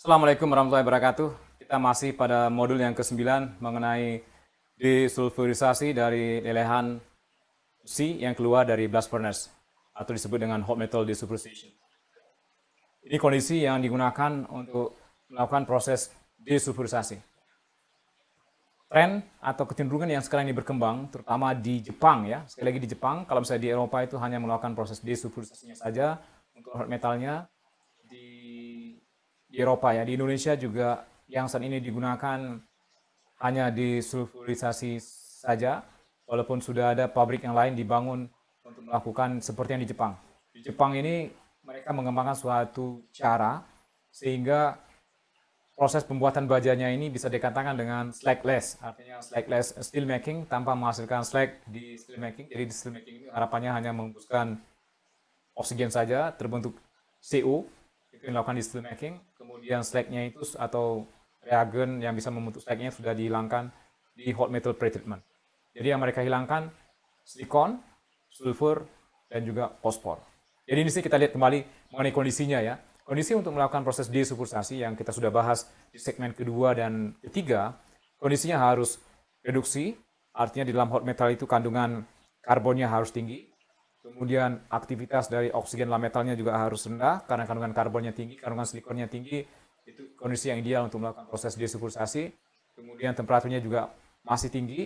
Assalamualaikum warahmatullahi wabarakatuh. Kita masih pada modul yang ke-9 mengenai desulfurisasi dari lelehan besi yang keluar dari blast furnace atau disebut dengan hot metal desulfurization. Ini kondisi yang digunakan untuk melakukan proses desulfurisasi. Tren atau kecenderungan yang sekarang ini berkembang, terutama di Jepang ya. Sekali lagi di Jepang, kalau misalnya di Eropa itu hanya melakukan proses desulfurisasinya saja untuk hot metalnya. Di Eropa ya, di Indonesia juga yang saat ini digunakan hanya desulfurisasi saja, walaupun sudah ada pabrik yang lain dibangun untuk melakukan seperti yang di Jepang. Di Jepang ini mereka mengembangkan suatu cara sehingga proses pembuatan bajanya ini bisa dikatakan dengan slagless, artinya slagless steel making tanpa menghasilkan slag di steel making. Jadi di steel making ini harapannya hanya menghembuskan oksigen saja, terbentuk CO, itu yang dilakukan di steel making. Kemudian slagnya itu atau reagen yang bisa membentuk slagnya sudah dihilangkan di hot metal pretreatment. Jadi yang mereka hilangkan silikon, sulfur, dan juga fosfor. Jadi di sini kita lihat kembali mengenai kondisinya ya. Kondisi untuk melakukan proses desulfurisasi yang kita sudah bahas di segmen kedua dan ketiga, kondisinya harus reduksi, artinya di dalam hot metal itu kandungan karbonnya harus tinggi, kemudian aktivitas dari oksigen dalam metalnya juga harus rendah karena kandungan karbonnya tinggi, kandungan silikonnya tinggi, itu kondisi yang ideal untuk melakukan proses desulfurisasi. Kemudian temperaturnya juga masih tinggi,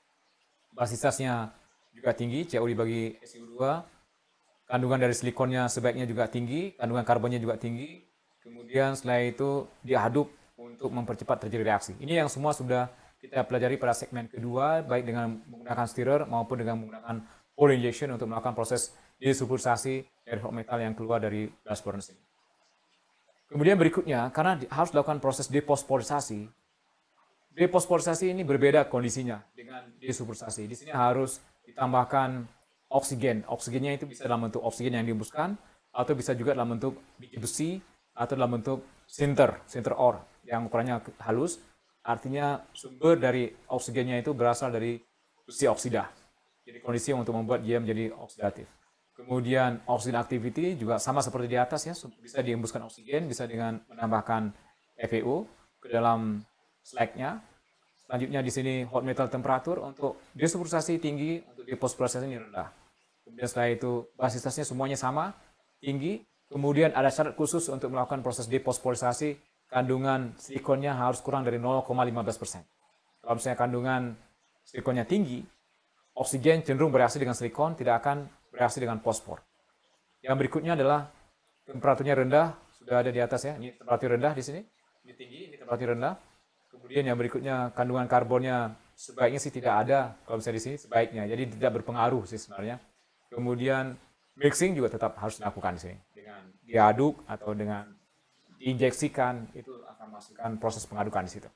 basistasnya juga tinggi, CO dibagi SiO2, kandungan dari silikonnya sebaiknya juga tinggi, kandungan karbonnya juga tinggi, kemudian setelah itu diaduk untuk mempercepat terjadi reaksi. Ini yang semua sudah kita pelajari pada segmen kedua, baik dengan menggunakan stirrer maupun dengan menggunakan pour injection untuk melakukan proses desulfurisasi dari hot metal yang keluar dari blast furnace ini. Kemudian berikutnya, karena harus dilakukan proses deposporisasi, deposporisasi ini berbeda kondisinya dengan desulfurisasi. Di sini harus ditambahkan oksigen. Oksigennya itu bisa dalam bentuk oksigen yang dihembuskan, atau bisa juga dalam bentuk biji besi, atau dalam bentuk sinter ore, yang ukurannya halus. Artinya sumber dari oksigennya itu berasal dari besi oksida. Jadi kondisi untuk membuat dia menjadi oksidatif. Kemudian oxidation activity juga sama seperti di atas ya, bisa dihembuskan oksigen, bisa dengan menambahkan FeO ke dalam slagnya. Selanjutnya di sini hot metal temperatur untuk desulfurisasi tinggi, untuk deposporisasi ini rendah. Kemudian setelah itu basistasnya semuanya sama, tinggi. Kemudian ada syarat khusus untuk melakukan proses deposporisasi, kandungan silikonnya harus kurang dari 0,15%. Kalau misalnya kandungan silikonnya tinggi, oksigen cenderung bereaksi dengan silikon, tidak akan bereaksi dengan fosfor. Yang berikutnya adalah temperaturnya rendah, sudah ada di atas ya, ini temperatur rendah di sini, ini tinggi, ini temperatur rendah. Kemudian yang berikutnya kandungan karbonnya sebaiknya sih tidak ada, kalau misalnya di sini sebaiknya, jadi tidak berpengaruh sih sebenarnya. Kemudian mixing juga tetap harus dilakukan di sini, dengan diaduk atau dengan diinjeksikan, itu akan menghasilkan proses pengadukan di situ.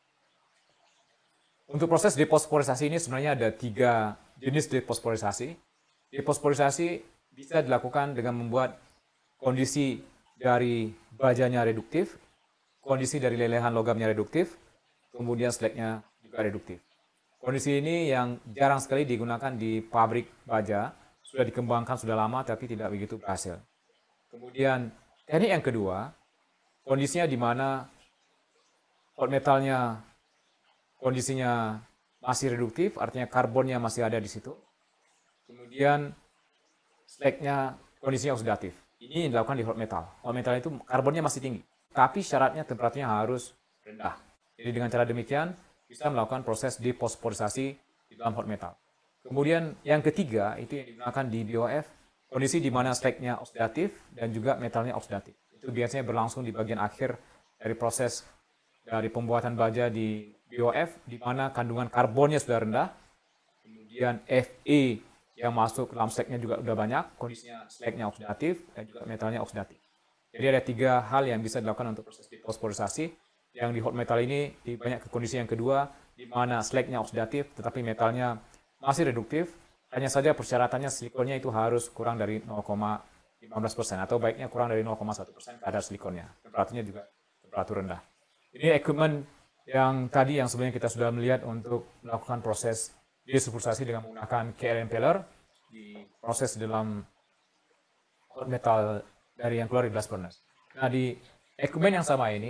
Untuk proses deposporisasi ini sebenarnya ada 3 jenis deposporisasi. Deposporisasi bisa dilakukan dengan membuat kondisi dari bajanya reduktif, kondisi dari lelehan logamnya reduktif, kemudian slagnya juga reduktif. Kondisi ini yang jarang sekali digunakan di pabrik baja, sudah dikembangkan sudah lama tapi tidak begitu berhasil. Kemudian teknik yang kedua, kondisinya di mana hot metalnya kondisinya masih reduktif, artinya karbonnya masih ada di situ. Kemudian slagnya kondisinya oksidatif. Ini yang dilakukan di hot metal. Hot metal itu karbonnya masih tinggi, tapi syaratnya temperaturnya harus rendah. Jadi dengan cara demikian bisa melakukan proses deposporisasi di dalam hot metal. Kemudian yang ketiga itu yang digunakan di BOF, kondisi di mana slagnya oksidatif dan juga metalnya oksidatif. Itu biasanya berlangsung di bagian akhir dari proses dari pembuatan baja di BOF, di mana kandungan karbonnya sudah rendah, kemudian Fe yang masuk ke dalam slagnya juga sudah banyak, kondisinya slagnya oksidatif dan juga metalnya oksidatif. Jadi ada 3 hal yang bisa dilakukan untuk proses deposporisasi. Yang di hot metal ini di banyak ke kondisi yang kedua, di mana slagnya oksidatif tetapi metalnya masih reduktif. Hanya saja persyaratannya silikonnya itu harus kurang dari 0,15% atau baiknya kurang dari 0,1% kadar silikonnya. Temperaturnya juga temperatur rendah. Ini equipment yang tadi yang sebelumnya kita sudah melihat untuk melakukan proses desulfurisasi dengan menggunakan KL impeller di proses dalam hot metal dari yang keluar di blast furnace. Nah, di equipment yang sama ini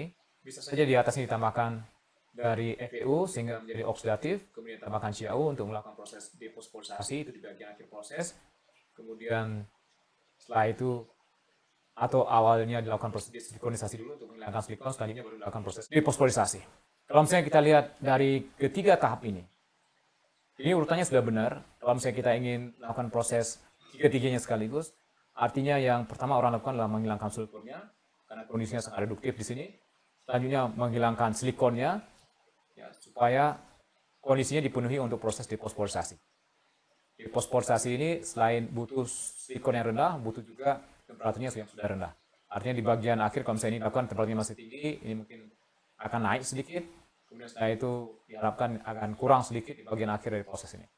bisa saja di atasnya ditambahkan dari FeO sehingga menjadi oksidatif, kemudian tambahkan CaO untuk melakukan proses defosforisasi itu di bagian akhir proses. Kemudian setelah itu atau awalnya dilakukan proses desilikonisasi dulu untuk menghilangkan silikon, selanjutnya baru dilakukan proses defosforisasi. Kalau misalnya kita lihat dari ketiga tahap ini urutannya sudah benar. Kalau misalnya kita ingin melakukan proses tiga-tiganya sekaligus, artinya yang pertama orang lakukan adalah menghilangkan sulfurnya, karena kondisinya sangat reduktif di sini. Selanjutnya menghilangkan silikonnya, ya, supaya kondisinya dipenuhi untuk proses defosforisasi. Defosforisasi ini selain butuh silikon yang rendah, butuh juga temperaturnya yang sudah rendah. Artinya di bagian akhir kalau misalnya ini dilakukan temperaturnya masih tinggi, ini mungkin akan naik sedikit, kemudian setelah itu diharapkan akan kurang sedikit di bagian akhir dari proses ini.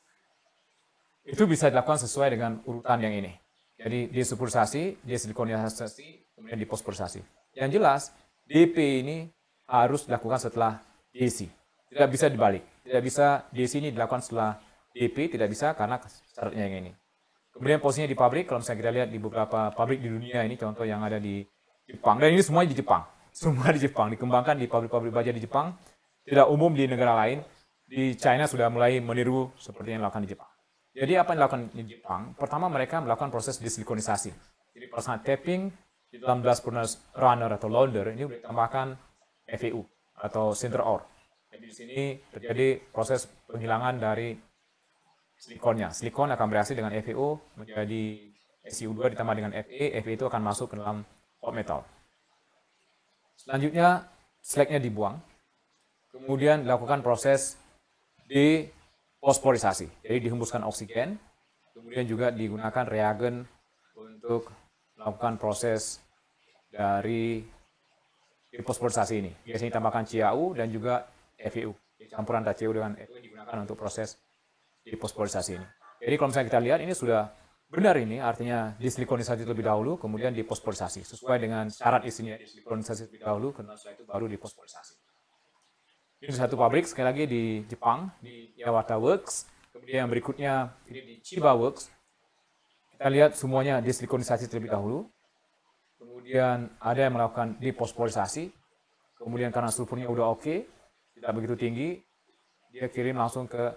Itu bisa dilakukan sesuai dengan urutan yang ini. Jadi desulfurisasi, desilikonisasi, kemudian defosforisasi. Yang jelas, DP ini harus dilakukan setelah DC. Tidak bisa dibalik. Tidak bisa DC ini dilakukan setelah DP, tidak bisa karena syaratnya yang ini. Kemudian posisinya di pabrik, kalau misalnya kita lihat di beberapa pabrik di dunia ini, contoh yang ada di Jepang, dan ini semuanya di Jepang. Semua di Jepang, dikembangkan di pabrik-pabrik baja di Jepang, tidak umum di negara lain. Di China sudah mulai meniru seperti yang dilakukan di Jepang. Jadi apa yang dilakukan di Jepang? Pertama mereka melakukan proses desilikonisasi. Jadi pelaksanaan tapping di dalam blast furnace runner atau loader ini ditambahkan FeO atau sinter ore. Jadi di sini terjadi proses penghilangan dari silikonnya. Silikon akan bereaksi dengan FeO menjadi SiO2 ditambah dengan Fe. Fe itu akan masuk ke dalam hot metal. Selanjutnya slagnya dibuang. Kemudian dilakukan proses defosforisasi. Jadi dihembuskan oksigen. Kemudian juga digunakan reagen untuk melakukan proses dari defosforisasi ini. Biasanya ditambahkan CaO dan juga FeO. Campuran antara CaO dengan FeO digunakan untuk proses defosforisasi ini. Jadi kalau misalnya kita lihat ini sudah benar ini, artinya desilikonisasi terlebih dahulu, kemudian defosforisasi. Sesuai dengan syarat isinya desilikonisasi terlebih dahulu, kemudian setelah itu baru defosforisasi. Ini satu pabrik, sekali lagi di Jepang, di Yawata Works. Kemudian yang berikutnya ini di Chiba Works. Kita lihat semuanya desilikonisasi terlebih dahulu. Kemudian ada yang melakukan defosforisasi. Kemudian karena sulfurnya udah oke, tidak begitu tinggi, dia kirim langsung ke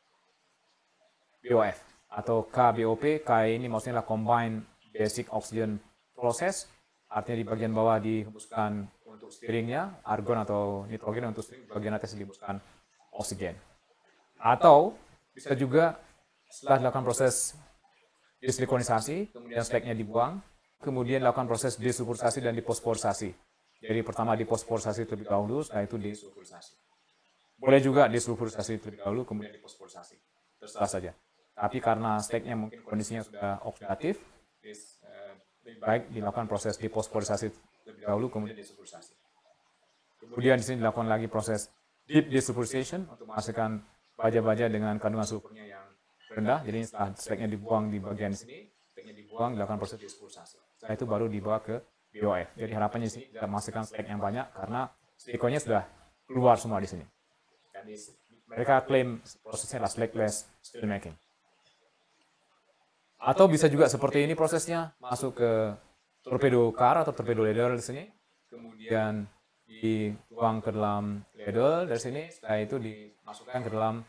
BOF atau KBOP. K ini maksudnya adalah Combined Basic Oxygen Process. Artinya di bagian bawah dihembuskan untuk steeringnya, argon atau nitrogen, untuk steering bagian atas dihembuskan oksigen. Atau bisa juga setelah dilakukan proses desilikonisasi, kemudian slagnya dibuang, kemudian dilakukan proses desulfurisasi dan defosforisasi. Jadi pertama defosforisasi terlebih dahulu, setelah itu desulfurisasi. Boleh juga desulfurisasi terlebih dahulu, kemudian defosforisasi. Terserah saja. Tapi karena slagnya mungkin kondisinya sudah oksidatif, lebih baik dilakukan proses defosforisasi terlebih dahulu, kemudian desulfurisasi. Kemudian di sini dilakukan lagi proses deep desulfurization untuk menghasilkan baja-baja dengan kandungan sulfurnya yang rendah. Jadi setelah slagnya dibuang di bagian sini, slagnya dibuang, dilakukan proses desulfurizasi. Setelah itu baru dibawa ke BOF. Jadi harapannya di sini tidak menghasilkan slag yang banyak karena silikonnya sudah keluar semua di sini. Dan mereka klaim prosesnya adalah slagless steel making. Atau bisa juga seperti ini prosesnya, masuk ke torpedo car atau torpedo ladle di sini, kemudian dibuang ke dalam ladle dari sini, setelah itu dimasukkan ke dalam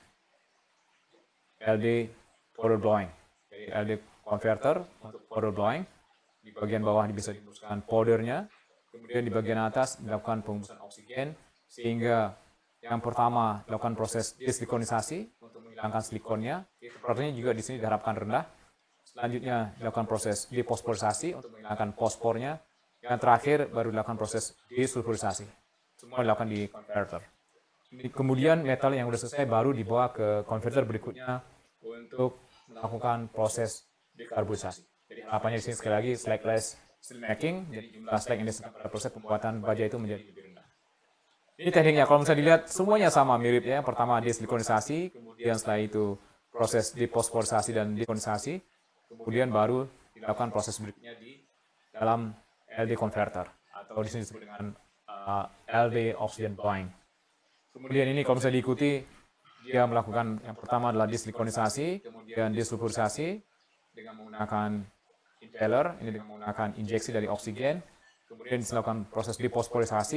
LD powder blowing. Jadi LD converter untuk powder blowing. Di bagian bawah bisa dihembuskan powdernya, kemudian di bagian atas dilakukan penghembusan oksigen, sehingga yang pertama dilakukan proses desilikonisasi untuk menghilangkan silikonnya. Temperaturnya juga di sini diharapkan rendah. Selanjutnya dilakukan proses defosforisasi untuk menghilangkan fosfornya. Yang terakhir baru dilakukan proses desulfurisasi. Semua dilakukan di converter. Kemudian metal yang sudah selesai baru dibawa ke converter berikutnya untuk melakukan proses dekarbonisasi. Jadi harapannya di sini sekali lagi slagless steel making. Jadi jumlah slag yang disediakan pada proses pembuatan baja itu menjadi lebih rendah. Ini tekniknya. Kalau misalnya dilihat semuanya sama mirip ya. Pertama desilikonisasi, kemudian setelah itu proses defosforisasi dan dekonisasi. Kemudian baru dilakukan proses berikutnya di dalam LD converter atau di sini disebut dengan LD oxygen blowing. Kemudian ini kalau misalnya diikuti, dia melakukan yang pertama adalah desilikonisasi, kemudian desulfurisasi dengan menggunakan impeller, ini dengan menggunakan injeksi dari oksigen, kemudian dilakukan proses defosforisasi,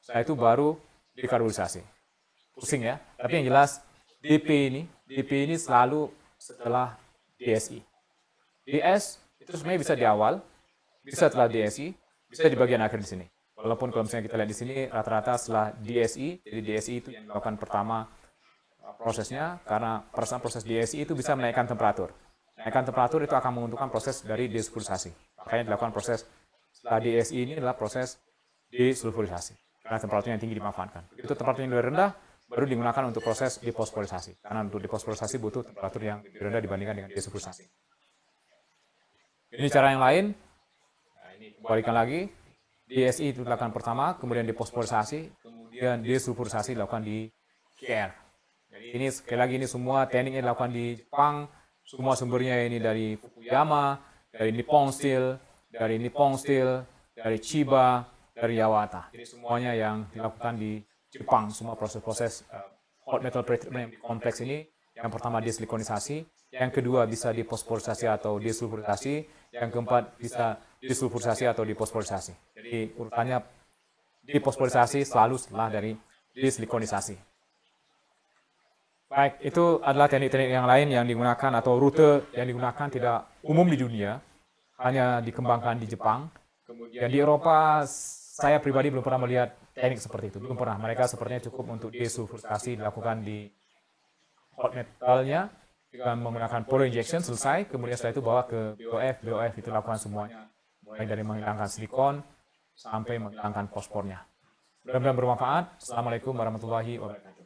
setelah itu baru dekarbonisasi. Pusing ya, tapi yang jelas DP ini selalu setelah DSI. DS itu sebenarnya bisa di awal, bisa setelah DSI, bisa di bagian akhir di sini. Walaupun kalau misalnya kita lihat di sini rata-rata setelah DSI, jadi DSI itu yang dilakukan pertama prosesnya, karena proses DSI itu bisa menaikkan temperatur. Menaikkan temperatur itu akan menguntungkan proses dari desulfurisasi. Makanya dilakukan proses setelah DSI ini adalah proses desulfurisasi. Karena temperaturnya yang tinggi dimanfaatkan. Begitu temperaturnya yang lebih rendah, baru digunakan untuk proses deposforisasi. Karena untuk deposforisasi butuh temperatur yang lebih rendah dibandingkan dengan desulfurisasi. Ini cara yang lain. Nah, ini kembalikan lagi. DSI itu dilakukan pertama, kemudian deposforisasi, kemudian desulfurisasi dilakukan di KR. Jadi ini sekali lagi ini semua tekniknya dilakukan di Jepang. Semua sumbernya ini dari Fukuyama, dari Nippon Steel, dari Chiba, dari Yawata. Jadi semuanya yang dilakukan di Jepang, semua proses-proses hot metal pretreatment yang kompleks ini. Yang pertama desilikonisasi, yang kedua bisa deposforisasi atau desulfurisasi, yang keempat bisa desulfurisasi atau deposforisasi. Jadi urutannya deposforisasi selalu setelah dari desilikonisasi. Baik, itu adalah teknik-teknik yang lain yang digunakan atau rute yang digunakan tidak umum di dunia, hanya dikembangkan di Jepang. Kemudian di Eropa, saya pribadi belum pernah melihat teknik seperti itu, belum pernah. Mereka sepertinya cukup untuk desulfurisasi dilakukan di hot metalnya dengan menggunakan polar injection selesai, kemudian setelah itu bawa ke BOF itu lakukan semuanya, mulai dari menghilangkan silikon sampai menghilangkan fosfornya. Mudah-mudahan bermanfaat. Assalamualaikum warahmatullahi wabarakatuh.